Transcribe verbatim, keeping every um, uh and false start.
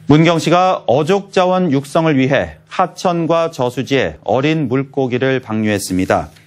문경시가 어족 자원 육성을 위해 하천과 저수지에 어린 물고기를 방류했습니다.